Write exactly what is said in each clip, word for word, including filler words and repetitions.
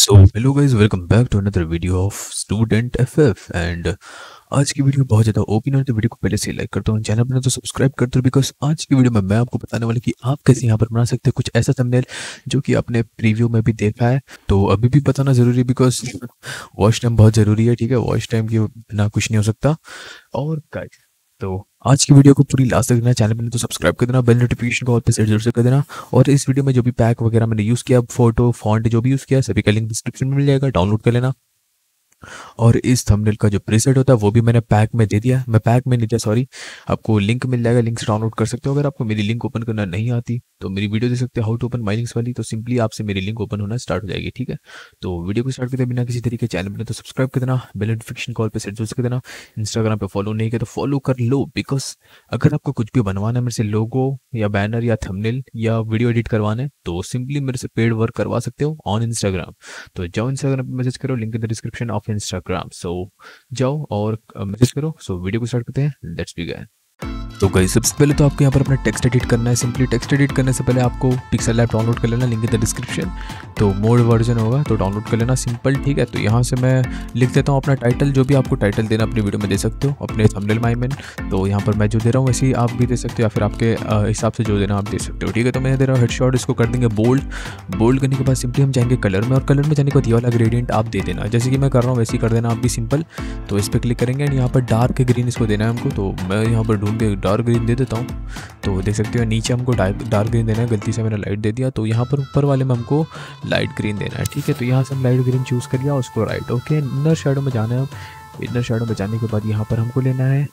So hello guys, welcome back to another video of student FF. And आज की video बहुत ज़्यादा open है, तो वीडियो को पहले से लाइक करता हूँ, चैनल पर तो सब्सक्राइब करते हो, बिकॉज आज की वीडियो में मैं आपको बताने वाला कि आप कैसे यहाँ पर बना सकते हैं कुछ ऐसा थंबनेल जो कि आपने प्रीव्यू में भी देखा है, तो अभी भी बताना ज़रूरी है बिकॉज वॉच टाइम बहुत ज़रूरी है। ठीक है, वॉच टाइम के बिना कुछ नहीं हो सकता। और गाइस, तो आज की वीडियो को पूरी लास्ट तक देखना, चैनल पर तो सब्सक्राइब कर देना, बेल नोटिफिकेशन को ऑल पे सेट जरूर से कर देना। और इस वीडियो में जो भी पैक वगैरह मैंने यूज़ किया, फोटो फॉन्ट जो भी यूज़ किया, सभी का लिंक डिस्क्रिप्शन में मिल जाएगा, डाउनलोड कर लेना। और इस थंबनेल का जो प्रीसेट होता है वो भी मैंने पैक में दे दिया, मैं पैक में नहीं दिया सॉरी, आपको लिंक मिल जाएगा, लिंक से डाउनलोड कर सकते हो। अगर आपको मेरी लिंक ओपन करना नहीं आती तो मेरी वीडियो देख सकते हो how to open my links वाली, तो सिंपली आपसे मेरी लिंक ओपन होना स्टार्ट हो जाएगी। ठीक है, तो वीडियो को स्टार्ट करते बिना किसी तरीके चैनल में तो सब्सक्राइब कर देना, बेल नोटिफिकेशन कॉल पर सेट जरूर कर देना। इंस्टाग्राम पे फॉलो नहीं किया तो फॉलो कर लो, बिकॉज अगर आपको कुछ भी बनवाना है मेरे से, लोगो या बैनर या थंबनेल या वीडियो एडिट करवाना है, तो सिंपली मेरे से पेड वर्क करवा सकते हो ऑन इंस्टाग्राम। तो जाओ इंस्टाग्राम पे मैसेज करो, link in the description of Instagram. So जाओ और मैसेज करो। सो वीडियो को स्टार्ट करते हैं, लेट्स बिगिन। तो गाइस, सबसे पहले तो आपको यहाँ पर अपना टेक्स्ट एडिट करना है। सिंपली टेक्स्ट एडिट करने से पहले आपको पिक्सेल लैब डाउनलोड कर लेना, लिंक इन द डिस्क्रिप्शन। तो मोड वर्जन होगा तो डाउनलोड कर लेना, सिंपल। ठीक है, तो यहाँ से मैं लिख देता हूँ अपना टाइटल, जो भी आपको टाइटल देना अपनी वीडियो में दे सकते हो, अपने थंबनेल माई में। तो यहाँ पर मैं जो दे रहा हूँ वैसे ही आप भी दे सकते हो, या फिर आपके हिसाब से जो देना आप दे सकते हो। ठीक है, तो मैं दे रहा हूँ हेडशॉट, इसको कर देंगे बोल्ड। बोल्ड करने के बाद सिंपली हम जाएंगे कलर में, और कलर में जाने के बाद ये वाला ग्रेडियंट आप दे देना, जैसे कि मैं कर रहा हूँ वैसे ही कर देना आप भी, सिंपल। तो इस पर क्लिक करेंगे एंड यहाँ पर डार्क ग्रीन इसको देना है हमको, तो मैं यहाँ पर ढूंढ के डार्क ग्रीन दे देता हूँ। तो देख सकते हो नीचे हमको डार्क ग्रीन देना है, गलती से मैंने लाइट दे दिया, तो यहाँ पर ऊपर वाले में हमको लाइट ग्रीन देना है। ठीक है, तो यहाँ से हम लाइट ग्रीन चूज़ कर लिया, उसको राइट। ओके, इनर शैडो में जाना है। इनर शैडो में जाने के बाद यहाँ पर हमको लेना है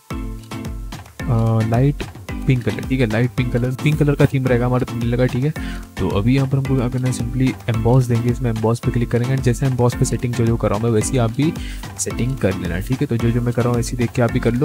लाइट पिंक कलर। ठीक है, light pink colour, pink colour का थीम रहेगा हमारा थंबनेल का। ठीक है, तो अभी यहाँ पर हमको क्या करना है, सिंपली एम्बॉस देंगे, इसमें एम्बॉस पे क्लिक करेंगे, जैसे एम्बॉस पे सेटिंग जो जो कर रहा हूँ मैं वैसे ही आप भी सेटिंग कर लेना। ठीक है, तो जो जो मैं कर रहा हूँ वैसे देख के आप भी कर लो।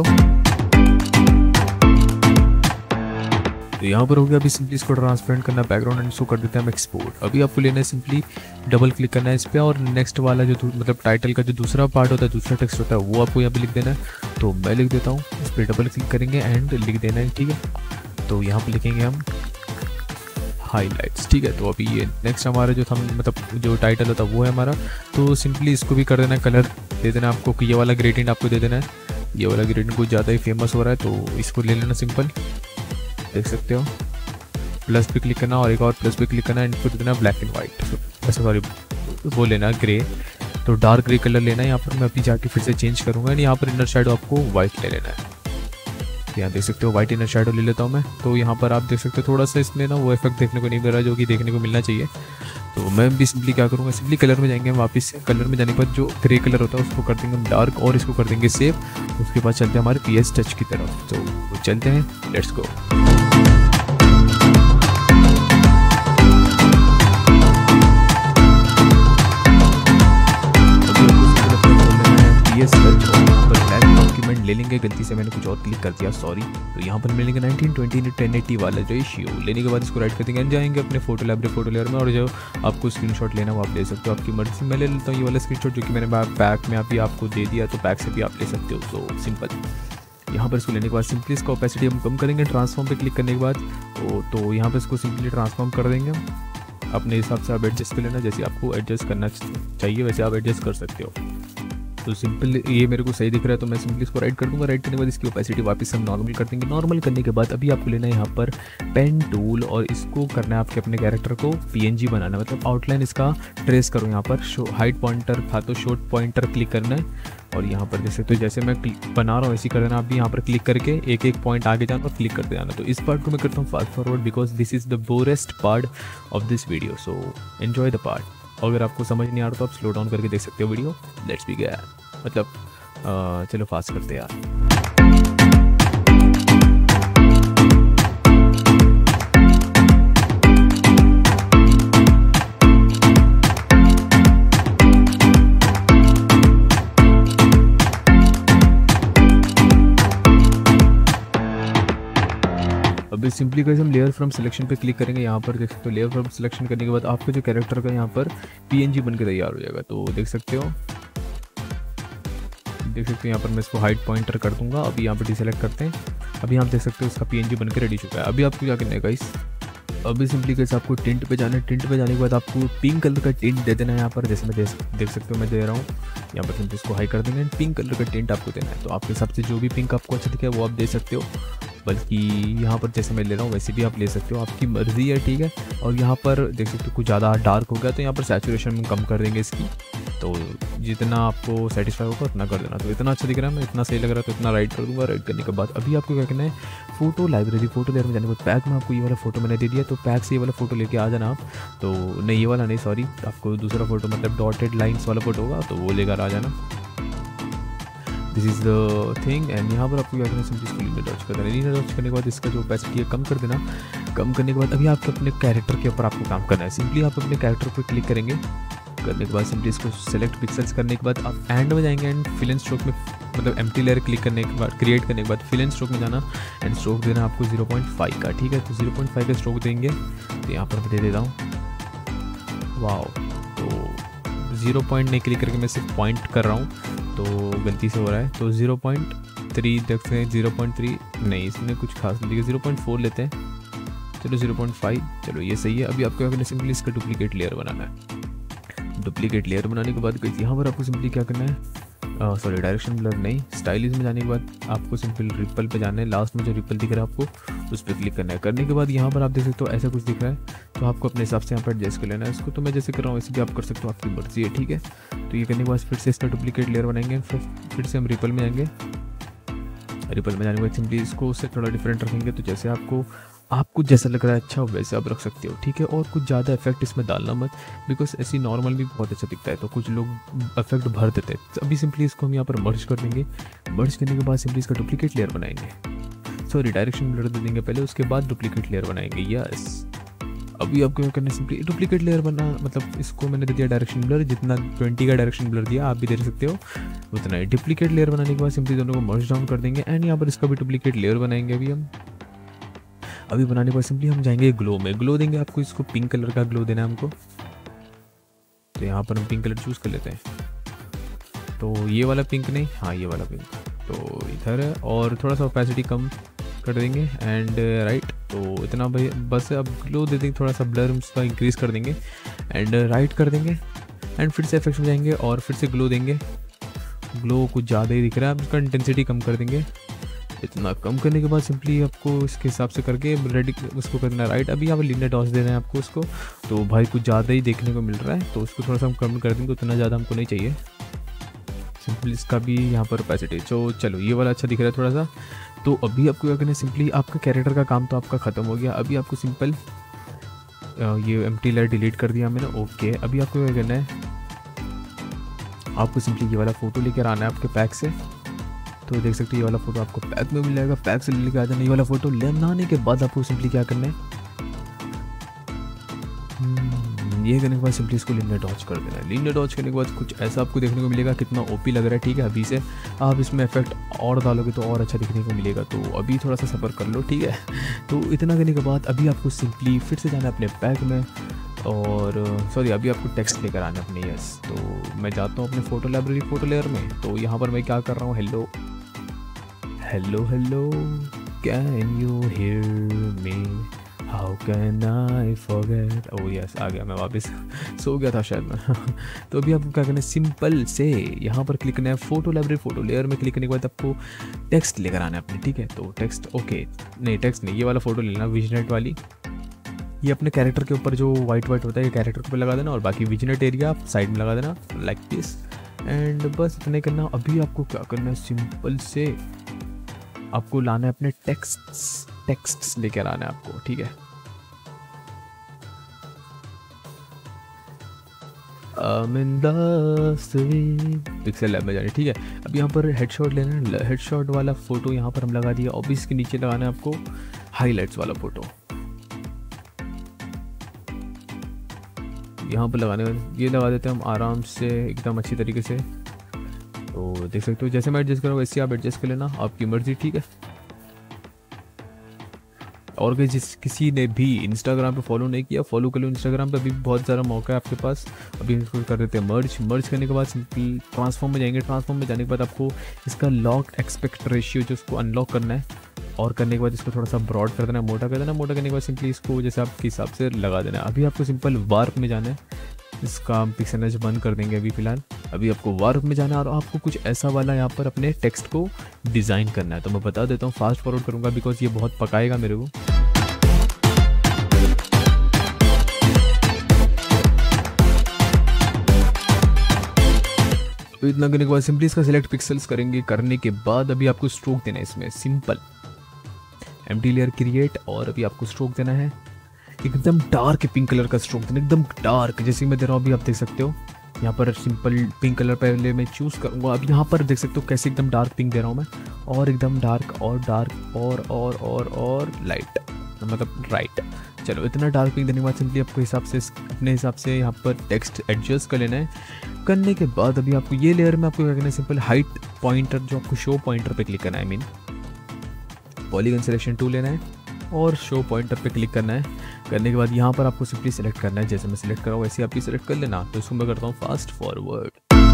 तो यहाँ पर हो गया, अभी सिंपली इसको ट्रांसपेरेंट करना बैकग्राउंड एंड इसको कर देते हैं हम एक्सपोर्ट। अभी आपको लेना है, सिंपली डबल क्लिक करना है इस पर, और नेक्स्ट वाला जो मतलब टाइटल का जो दूसरा पार्ट होता है, दूसरा टेक्स्ट होता है, वो आपको यहाँ पे लिख देना है। तो मैं लिख देता हूँ, इस पर डबल क्लिक करेंगे एंड लिख देना है। ठीक है, तो यहाँ पर लिखेंगे हम हाईलाइट्स। ठीक है, तो अभी ये नेक्स्ट हमारा जो था मतलब जो टाइटल होता है वो है हमारा, तो सिंपली इसको भी कर देना है, कलर दे देना है आपको, कि ये वाला ग्रेडियंट आपको दे देना है। ये वाला ग्रेडियंट कुछ ज़्यादा ही फेमस हो रहा है तो इसको ले लेना, सिंपल, देख सकते हो। प्लस पे क्लिक करना और एक और प्लस पे क्लिक करना, इनको देना ब्लैक एंड वाइट, ऐसा सॉरी वो लेना ग्रे, तो डार्क ग्रे कलर लेना है। यहाँ पर मैं अभी जाके फिर से चेंज करूँगा, यहाँ पर इनर शैडो आपको वाइट ले लेना है। यहाँ देख सकते हो वाइट इनर शैडो ले लेता हूँ मैं। तो यहाँ पर आप देख सकते हो थोड़ा सा इसमें ना वो इफेक्ट देखने को नहीं मिल रहा जो कि देखने को मिलना चाहिए। तो मैं भी सिंपली क्या करूँगा, सिंपली कलर में जाएंगे हम वापस से, कलर में जाने के बाद जो ग्रे कलर होता है उसको कर देंगे हम डार्क, और इसको कर देंगे सेव। उसके बाद चलते हैं हमारे पी एस टच की तरफ, तो चलते हैं, लेट्स गो। ले लेंगे, गलती से मैंने कुछ और क्लिक कर दिया सॉरी। तो यहाँ पर मिलेंगे नाइनटीन ट्वेंटी टेन एटी वाला जो इश्यू, लेने के बाद इसको राइट कर देंगे, जाएंगे अपने फोटो लैब फोटो लेयर में, और जो आपको स्क्रीनशॉट लेना वो आप ले सकते हो, आपकी मर्जी से। मैं ले लेता हूँ ये वाला स्क्रीनशॉट जो कि मैंने पैक में अभी आपको दे दिया, तो पैक से भी आप ले सकते हो। तो सिंपल यहाँ पर इसको लेने के बाद सिंपली इसका ओपेसिटी हम कम करेंगे, ट्रांसफॉर्म पे क्लिक करने के बाद तो, तो यहाँ पर इसको सिंपली ट्रांसफॉर्म कर देंगे हम। अपने हिसाब से आप एडजस्ट कर लेना, जैसे आपको एडजस्ट करना चाहिए वैसे आप एडजस्ट कर सकते हो। तो सिंपल ये मेरे को सही दिख रहा है तो मैं सिंपली इसको राइट कर दूंगा। राइट करने के बाद इसकी ओपेसिटी वापस हम नॉर्मल कर देंगे। नॉर्मल करने के बाद अभी आपको लेना है यहाँ पर पेन टूल, और इसको करना है आपके अपने कैरेक्टर को पीएनजी बनाना है, मतलब आउटलाइन इसका ट्रेस करो। यहाँ पर शो हाइट पॉइंटर था तो शॉर्ट पॉइंटर क्लिक करना है, और यहाँ पर जैसे तो जैसे मैं बना रहा हूँ ऐसे कर देना। आप भी यहाँ पर क्लिक करके एक एक पॉइंट आगे जाना और क्लिक करते जाना। तो इस पार्ट को मैं करता हूँ fast forward, because this is the borest part of this video, so enjoy the part. अगर आपको समझ नहीं आ रहा तो आप स्लो डाउन करके देख सकते हो वीडियो। लेट्स बिगिन, मतलब आ, चलो फास्ट करते यार। अभी सिंपली गाइस हम लेयर फ्रॉम सिलेक्शन पे क्लिक करेंगे। यहाँ पर देख सकते हो लेयर फ्रॉम सिलेक्शन करने के बाद आपका जो कैरेक्टर का यहाँ पर पीएनजी बन के तैयार हो जाएगा। तो देख सकते हो देख सकते हो यहाँ पर मैं इसको हाइट पॉइंटर कर दूंगा। अभी यहाँ पर डिसेलेक्ट करते हैं। अभी आप देख सकते हो इसका पीएनजी बनकर रेडी चुका है। अभी आपको क्या करना है गाइस, अभी सिंपली कैसे आपको टिंट पे जाना है। टिंट पे जाने के बाद आपको पिंक कलर का टिंट दे देना है यहाँ पर, जैसे मैं देख देख सकते हो मैं दे रहा हूँ यहाँ पर। सिंपली इसको हाई कर देंगे एंड पिंक कलर का टिंट आपको देना है। तो आपके हिसाब से जो भी पिंक आपको अच्छा दिखे वो आप दे सकते हो, बल्कि यहाँ पर जैसे मैं ले रहा हूँ वैसे भी आप ले सकते हो, आपकी मर्ज़ी है, ठीक है। और यहाँ पर देख सकते हो कुछ ज़्यादा डार्क हो गया तो यहाँ पर सैचुरेशन कम कर देंगे इसकी, तो जितना आपको सेटिस्फाई होगा उतना कर देना। तो इतना अच्छा दिख रहा है, मैं इतना सही लग रहा है तो इतना राइट कर दूंगा। राइट करने के बाद अभी आपको क्या करना है, फोटो लाइब्रेरी, फोटो लेयर में जाने के बाद पैक में आपको ये वाला फोटो मैंने दे दिया, तो पैक से ये वाला फोटो लेके आ जाना आप। तो नहीं ये वाला नहीं, सॉरी, आपको दूसरा फोटो मतलब डॉटेड लाइन्स वाला फोटो होगा तो वो लेकर आ जाना। This is the thing. And यहाँ पर आपको क्या करना है, सिंपली इसको लीनियर डॉच कर देना। लीनियर डॉच करने के बाद इसका जो ओपेसिटी है कम कर देना। कम करने के बाद अभी आपको अपने कैरेक्टर के ऊपर आपको काम करना है। सिंपली आप अपने कैरेक्टर पर क्लिक करेंगे, करने के बाद सिंपली इसको सेलेक्ट पिक्सेल्स करने के बाद आप एंड में जाएंगे एंड फिल एंड स्ट्रोक में मतलब एम्प्टी लेयर क्लिक करने के बाद क्रिएट करने के बाद फिल एंड स्ट्रोक में जाना एंड स्ट्रोक देना आपको ज़ीरो पॉइंट फाइव का, ठीक है। तो ज़ीरो पॉइंट फाइव का स्ट्रोक देंगे, तो यहाँ पर मैं दे देता हूँ वाओ। तो ज़ीरो पॉइंट नहीं क्लिक करके मैं सिर्फ पॉइंट कर रहा हूँ तो गलती से हो रहा है। तो ज़ीरो पॉइंट थ्री देखते हैं, ज़ीरो पॉइंट थ्री नहीं, इसमें कुछ खास नहीं, ज़ीरो पॉइंट फोर लेते हैं, चलो ज़ीरो पॉइंट फाइव, चलो ये सही है। अभी आपको क्या करना है, सिंपली इसका डुप्लीकेट लेयर बनाना है। डुप्लीकेट लेयर बनाने के बाद यहाँ पर आपको सिंपली क्या करना है, सॉरी डायरेक्शन ब्लर नहीं, स्टाइलिश में जाने के बाद आपको सिंपल रिपल पे जाना है। लास्ट में जो रिपल दिख रहा है आपको उस पर क्लिक करना है। करने के बाद यहाँ पर आप देख सकते हो ऐसा कुछ दिख रहा है, तो आपको अपने हिसाब से यहाँ पर एडजस्ट कर लेना है इसको। तो मैं जैसे कर रहा हूँ वैसे भी आप कर सकते हो, आपकी मर्जी है, ठीक है। तो ये करने के बाद फिर से इसका डुप्लीकेट लेयर बनाएंगे, फिर फिर से हम रिपल में जाएंगे। रिपल में जाने के बाद सिंपली इसको उससे थोड़ा डिफरेंट रखेंगे, तो जैसे आपको आपको जैसा लग रहा है अच्छा वैसे आप रख सकते हो, ठीक है। और कुछ ज़्यादा इफेक्ट इसमें डालना मत, बिकॉज ऐसी नॉर्मल भी बहुत अच्छा दिखता है तो कुछ लोग इफेक्ट भर देते हैं। तो अभी सिंपली इसको हम यहाँ पर मर्ज कर देंगे। मर्ज करने के बाद सिंपली इसका डुप्लीकेट लेयर बनाएंगे, सॉरी डायरेक्शन ब्लर दे देंगे पहले, उसके बाद डुप्लीकेट लेयर बनाएंगे। यस, अभी आपको क्या करना है, सिंपली डुप्लीकेट लेयर बना मतलब इसको मैंने दे दिया डायरेक्शन ब्लर, जितना ट्वेंटी का डायरेक्शन ब्लर दिया आप भी दे सकते हो उतना ही। डुप्लीकेट लेयर बनाने के बाद सिंपली दोनों को मर्ज डाउन कर देंगे एंड यहाँ पर इसका भी डुप्लीकेट लेयर बनाएंगे। अभी हम अभी बनाने के बाद सिंपली हम जाएंगे ग्लो में। ग्लो देंगे आपको, इसको पिंक कलर का ग्लो देना है हमको, तो यहाँ पर हम पिंक कलर चूज़ कर लेते हैं। तो ये वाला पिंक नहीं, हाँ ये वाला पिंक, तो इधर है। और थोड़ा सा ओपेसिटी कम कर देंगे एंड राइट, तो इतना भाई बस। अब ग्लो दे देंगे, थोड़ा सा ब्लर उसका इंक्रीज़ कर देंगे एंड राइट कर देंगे एंड फिर से इफेक्ट्स में जाएंगे और फिर से ग्लो देंगे। ग्लो कुछ ज़्यादा ही दिख रहा है, अब इसका इंटेंसिटी कम कर देंगे। इतना कम करने के बाद सिंपली आपको इसके हिसाब से करके रेडी उसको करना राइट। अभी यहाँ पर लीनियर डॉट्स देना है आपको उसको, तो भाई कुछ ज़्यादा ही देखने को मिल रहा है तो उसको थोड़ा सा हम कम कर देंगे, उतना ज़्यादा हमको नहीं चाहिए। सिंपली इसका भी यहाँ पर ओपेसिटी, तो चलो ये वाला अच्छा दिख रहा है थोड़ा सा। तो अभी आपको क्या करना है, सिंपली आपका कैरेक्टर का काम तो आपका ख़त्म हो गया। अभी आपको सिंपल ये एम्प्टी लेयर डिलीट कर दिया मैंने, ओके। अभी आपको क्या करना है, आपको सिंपली ये वाला फ़ोटो लेकर आना है आपके पैक से। तो देख सकते हो ये वाला फोटो आपको पैक में मिल जाएगा, पैक से लेके आ जाना। ये वाला फोटो लेना आने के बाद आपको सिंपली क्या करना है, ये करने के बाद सिंपली इसको लीनियर डॉच कर देना है। लीनियर डॉच करने के बाद कुछ ऐसा आपको देखने को मिलेगा, कितना ओपी लग रहा है, ठीक है। अभी से आप इसमें इफेक्ट और डालोगे तो और अच्छा दिखने को मिलेगा, तो अभी थोड़ा सा सफ़र कर लो, ठीक है। तो इतना करने के बाद अभी आपको सिंपली फिर से जाना है अपने पैक में, और सॉरी अभी आपको टेक्स्ट लेकर आना है अपने। यस, तो मैं जाता हूँ अपने फ़ोटो लाइब्रेरी फ़ोटो लेयर में। तो यहाँ पर मैं क्या कर रहा हूँ, hello hello hello can you hear me, how can I forget, oh yes आ गया मैं वापस, सो गया था शायद मैं। तो अभी आपको क्या करना है, सिंपल से यहाँ पर क्लिक करना है फोटो लाइब्रेरी फोटो लेयर में। क्लिक करने के बाद आपको टेक्स्ट लेकर आना है अपने, ठीक है। तो टेक्स्ट ओके नहीं टेक्स्ट नहीं, ये वाला फ़ोटो लेना विजनेट वाली, ये अपने कैरेक्टर के ऊपर जो वाइट वाइट होता है ये कैरेक्टर के ऊपर लगा देना, और बाकी विजनेट एरिया आप साइड में लगा देना लाइक दिस एंड बस इतना करना। अभी आपको क्या करना है, सिंपल से आपको लाना है अपने टेक्स्ट्स टेक्स्ट्स लेकर आना है आपको, ठीक है। पिक्सल लैब में जाने, ठीक है। अब यहाँ पर हेडशॉट लेना है, हेडशॉट वाला फोटो यहाँ पर हम लगा दिया। और इसके नीचे लगाना है आपको हाईलाइट्स वाला फोटो, यहाँ पर लगाने ये लगा देते हैं हम आराम से एकदम अच्छी तरीके से। तो देख सकते हो जैसे मैं एडजस्ट करूँ वैसे आप एडजस्ट कर लेना, आपकी मर्जी, ठीक है। और जिस किसी ने भी इंस्टाग्राम पे फॉलो नहीं किया फॉलो कर लो इंस्टाग्राम पे, अभी बहुत सारा मौका है आपके पास। अभी इसको कर देते हैं मर्ज। मर्ज करने के बाद सिंपल ट्रांसफॉर्म में जाएंगे। ट्रांसफॉर्म में जाने के बाद आपको इसका लॉक एक्सपेक्ट रेशियो जो उसको अनलॉक करना है, और करने के बाद इसको थोड़ा सा ब्रॉड कर देना, मोटा कर देना। मोटा करने के बाद सिंपली इसको जैसे आपके हिसाब से लगा देना है। अभी आपको सिंपल वार्प में जाना है, इसका हम पिक्सेल बंद कर देंगे अभी फ़िलहाल। अभी आपको वार्प में जाना है और आपको कुछ ऐसा वाला यहाँ पर अपने टेक्स्ट को डिज़ाइन करना है। तो मैं बता देता हूँ, फास्ट फॉरवर्ड करूँगा बिकॉज ये बहुत पकाएगा मेरे को। तो इतना करने के बाद सिंपली इसका सिलेक्ट पिक्सल्स करेंगे। करने के बाद अभी आपको स्ट्रोक देना है इसमें, सिंपल एम्प्टी लेयर क्रिएट, और अभी आपको स्ट्रोक देना है एकदम डार्क पिंक कलर का स्ट्रोक देना, एकदम डार्क जैसे मैं दे रहा हूँ। अभी आप देख सकते हो यहाँ पर सिंपल पिंक कलर पहले मैं चूज़ करूँगा। अब यहाँ पर देख सकते हो कैसे एकदम डार्क पिंक दे रहा हूँ मैं, और एकदम डार्क और डार्क और और और और लाइट, मतलब राइट। चलो इतना डार्क पिंक देने के बाद सिंपली आपको हिसाब से अपने हिसाब से यहाँ पर टेक्स्ट एडजस्ट कर लेना है। करने के बाद अभी आपको ये लेयर में आपको क्या करना है, सिंपल हाइट पॉइंटर जो आपको शो पॉइंटर पे क्लिक करना है, आई मीन पॉलीगन सिलेक्शन टू लेना है और शो पॉइंटर पे क्लिक करना है। करने के बाद यहाँ पर आपको सिंपली सेलेक्ट करना है, जैसे मैं सिलेक्ट कर रहा हूँ वैसे आप भी सिलेक्ट कर लेना। तो इसको मैं करता हूँ फास्ट फॉरवर्ड।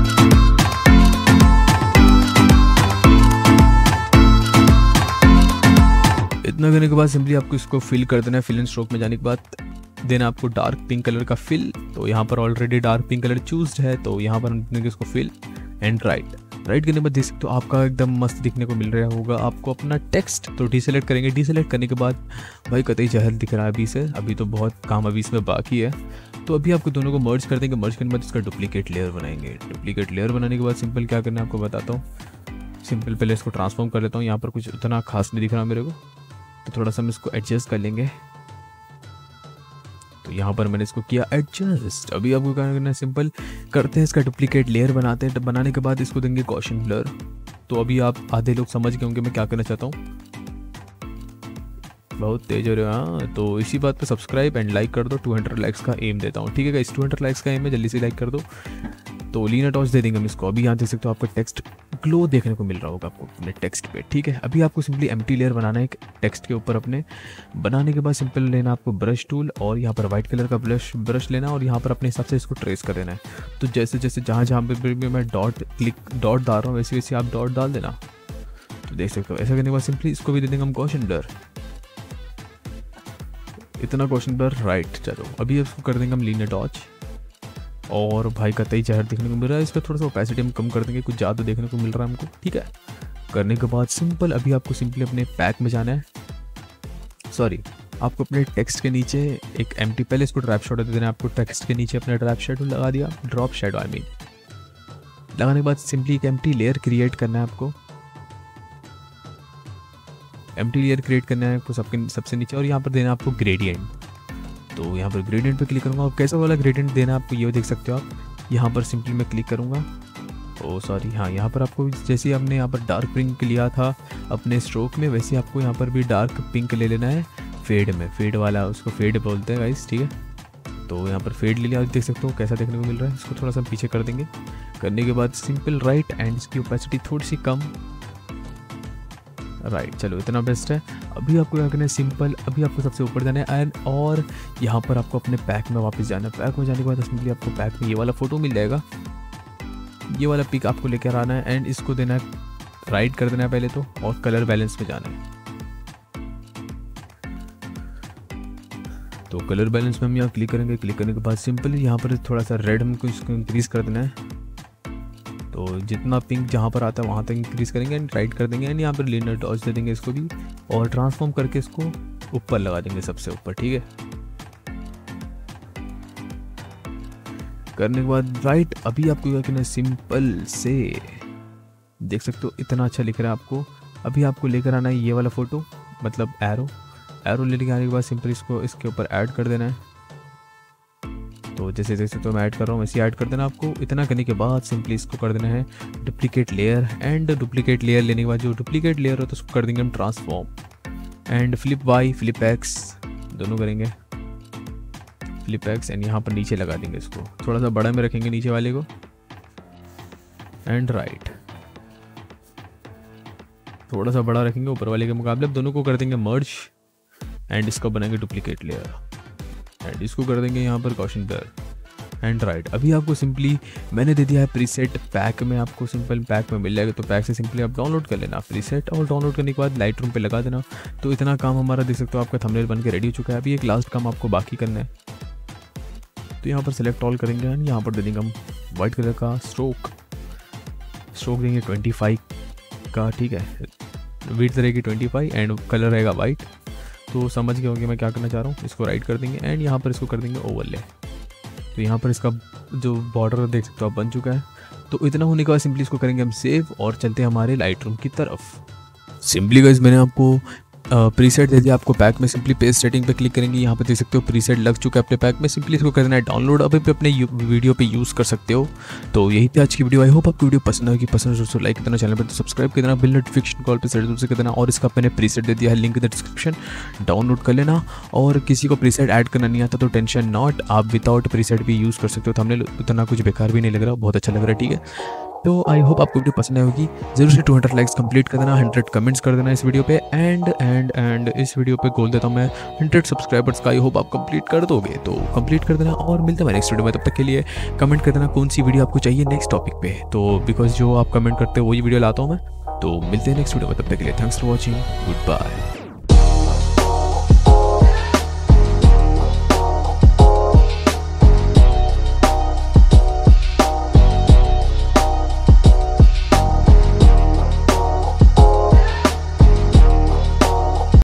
इतना करने के बाद सिंपली आपको इसको फिल कर देना है। फिल एंड स्ट्रोक में जाने के बाद देना आपको डार्क पिंक कलर का फिल। तो यहाँ पर already dark pink colour choose है, तो यहाँ पर हम देंगे इसको फिल एंड राइट। राइट करने के बाद देख सकते हो आपका एकदम मस्त दिखने को मिल रहा होगा आपको अपना टेक्स्ट। तो डीसेलेक्ट करेंगे। डीसेलेक्ट करने के बाद भाई कतई जहल दिख रहा है अभी से, अभी तो बहुत काम अभी इसमें बाकी है। तो अभी आपको दोनों को मर्ज कर देंगे। मर्ज करने के बाद इसका डुप्लीकेट लेयर बनाएंगे। डुप्लीकेट लेयर बनाने के बाद सिंपल क्या करना है आपको बताता हूँ। सिंपल पहले इसको ट्रांसफॉर्म कर लेता हूँ। यहाँ पर कुछ उतना खास नहीं दिख रहा मेरे को, तो थोड़ा सा हम इसको एडजस्ट कर लेंगे। तो यहाँ पर मैंने इसको किया एडजस्ट। अभी आपको क्या करना है, सिंपल करते हैं इसका डुप्लीकेट लेयर बनाते हैं। बनाने के बाद इसको देंगे गॉसियन ब्लर। तो अभी आप आधे लोग समझ गए होंगे मैं क्या करना चाहता हूँ, बहुत तेज हो रहे हो। हाँ, तो इसी बात पे सब्सक्राइब एंड लाइक कर दो। टू हंड्रेड लाइक्स का एम देता हूँ, ठीक है गाइस, टू हंड्रेड लाइक्स का एम है, जल्दी से लाइक कर दो। तो लीनर टॉच दे देंगे हम इसको। अभी यहाँ देख सकते हो आपका टेक्स्ट ग्लो देखने को मिल रहा होगा आपको अपने टेक्स्ट पे, ठीक है। अभी आपको सिंपली एम्प्टी लेयर बनाना है एक टेक्स्ट के ऊपर अपने। बनाने के बाद सिंपल लेना आपको ब्रश टूल और यहाँ पर वाइट कलर का ब्रश ब्रश लेना और यहाँ पर अपने हिसाब से इसको ट्रेस कर देना है। तो जैसे जैसे जहाँ जहाँ पे भी मैं डॉट क्लिक डॉट डाल रहा हूँ वैसे वैसे आप डॉट डाल देना। तो देख सकते हो ऐसा करने के बाद सिंपली इसको भी दे देंगे हम गॉसियन ब्लर, इतना गॉसियन ब्लर राइट। चलो अभी इसको कर देंगे हम लीनर टॉच। और भाई कतई चेहरा देखने को मिल रहा है, इस पर थोड़ा सा ओपेसिटी हम कम कर देंगे, कुछ ज़्यादा देखने को मिल रहा है हमको, ठीक है। करने के बाद सिंपल अभी आपको सिंपली अपने पैक में जाना है। सॉरी, आपको अपने टेक्स्ट के नीचे एक एम्प्टी, पहले इसको ड्रॉप शैडो दे देना है। आपको टेक्स्ट के नीचे अपना ड्रॉप शैडो लगा दिया, ड्रॉप शैडो आई मीन। लगाने के बाद सिंपली एक एम्प्टी लेयर क्रिएट करना है आपको। एम्प्टी लेयर क्रिएट करना है आपको सबके सबसे नीचे, और यहाँ पर देना आपको ग्रेडियंट। तो यहाँ पर ग्रेडियंट पे क्लिक करूँगा। और कैसा वाला ग्रेडियंट देना है आपको ये देख सकते हो आप। यहाँ पर सिंपली मैं क्लिक करूँगा। ओ सॉरी, हाँ, यहाँ पर आपको जैसे ही हमने यहाँ पर डार्क पिंक लिया था अपने स्ट्रोक में, वैसे आपको यहाँ पर भी डार्क पिंक ले लेना है फेड में। फेड वाला उसको फेड बोलते हैं गाइस, ठीक है। तो यहाँ पर फेड ले लिया, देख सकते हो कैसा देखने को मिल रहा है। इसको थोड़ा सा पीछे कर देंगे। करने के बाद सिंपल राइट एंड इसकी ओपेसिटी थोड़ी सी कम, राइट right, चलो इतना बेस्ट है। अभी आपको क्या करना है, सिंपल अभी आपको सबसे ऊपर जाना है एंड और यहाँ पर आपको अपने पैक में वापस जाना है। पैक में जाने के बाद सिंपली आपको पैक में ये वाला फोटो मिल जाएगा, ये वाला पिक आपको लेकर आना है एंड इसको देना है राइट कर देना है पहले तो, और कलर बैलेंस में जाना है। तो कलर बैलेंस में हम यहाँ क्लिक करेंगे। क्लिक करने के बाद सिंपल यहाँ पर थोड़ा सा रेड हमको इसको इंक्रीज कर देना है। तो जितना पिंक जहाँ पर आता है वहाँ तक इंक्रीज करेंगे एंड राइट कर देंगे एंड यहाँ पर लीनर टॉच दे देंगे इसको भी, और ट्रांसफॉर्म करके इसको ऊपर लगा देंगे सबसे ऊपर, ठीक है। करने के बाद राइट अभी आपको क्या करना है, सिंपल से देख सकते हो इतना अच्छा लिख रहा है आपको। अभी आपको लेकर आना है ये वाला फोटो, मतलब एरो एरो लेके आने के बाद सिंपल इसको इसके ऊपर ऐड कर देना है। तो जैसे जैसे तो मैं ऐड कर रहा हूँ वैसे ऐड कर देना आपको। इतना करने के बाद सिंपली इसको कर देना है duplicate layer and duplicate layer लेने के बाद जो डुप्लीकेट लेयर हो तो उसको कर देंगे हम transform and flip Y flip X दोनों करेंगे। फ्लिप एक्स एंड यहाँ पर नीचे लगा देंगे इसको, थोड़ा सा बड़ा में रखेंगे नीचे वाले को एंड राइट थोड़ा सा बड़ा रखेंगे ऊपर वाले के मुकाबले। दोनों को कर देंगे मर्ज एंड इसको बनाएंगे डुप्लीकेट लेयर एंड इसको कर देंगे यहाँ पर गॉसियन ब्लर एंड राइट अभी आपको सिंपली मैंने दे दिया है प्रीसेट पैक में, आपको सिंपल पैक में मिल जाएगा। तो पैक से सिंपली आप डाउनलोड कर लेना प्रीसेट, और डाउनलोड करने के बाद लाइट रूम पर लगा देना। तो इतना काम हमारा देख सकते हो आपका थंबनेल बन के रेडी हो चुका है। अभी एक लास्ट काम आपको बाकी करना है। तो यहाँ पर सेलेक्ट ऑल करेंगे एंड यहाँ पर दे देंगे हम वाइट कलर का स्ट्रोक, स्ट्रोक देंगे ट्वेंटी फाइव का, ठीक है। विड्थ रहेगी ट्वेंटी फाइव एंड कलर रहेगा वाइट। तो समझ गए होंगे मैं क्या करना चाह रहा हूँ। इसको राइट कर देंगे एंड यहाँ पर इसको कर देंगे ओवरले। तो यहाँ पर इसका जो बॉर्डर देख सकते हो आप बन चुका है। तो इतना होने के बाद सिंपली इसको करेंगे हम सेव और चलते हैं हमारे लाइट रूम की तरफ। सिंपली गाइस मैंने आपको प्रीसेट दे दिया आपको पैक में। सिंपली पेज सेटिंग पे क्लिक करेंगे, यहाँ पे देख सकते हो प्रीसेट लग चुका है अपने पैक में। सिंपली इसको करना है डाउनलोड, अभी पे अपने वीडियो पे यूज़ कर सकते हो। तो यही थी आज की वीडियो। आई होप आपको वीडियो पसंद आएगी। पसंद हो तो लाइक करना, चैनल पर तो सब्सक्राइब कर देना, बिल नोटिफिकेशन कॉल पर सेट से कर देना। और इसका मैंने प्रीसेट दे दिया है, link in the description, download कर लेना। और किसी को प्रीसेट ऐड करना नहीं आता तो टेंशन नॉट, आप विदाउट प्रीसेट भी यूज़ कर सकते हो। थंबनेल उतना कुछ बेकार भी नहीं लग रहा, बहुत अच्छा लग रहा है, ठीक है। तो आई होप आपको वीडियो पसंद आई होगी। जरूर से टू हंड्रेड लाइक्स कंप्लीट कर देना, हंड्रेड कमेंट्स कर देना इस वीडियो पे। एंड एंड एंड इस वीडियो पे गोल देता हूँ मैं हंड्रेड सब्सक्राइबर्स का। आई होप आप कंप्लीट कर दोगे, तो कंप्लीट कर देना। और मिलते हैं नेक्स्ट वीडियो में, तब तक के लिए कमेंट कर देना कौन सी वीडियो आपको चाहिए नेक्स्ट टॉपिक पे। तो बिकॉज जो आप कमेंट करते हो वही वीडियो लाता हूँ मैं। तो मिलते हैं नेक्स्ट वीडियो में, तब तक के लिए thanks for watching, good bye.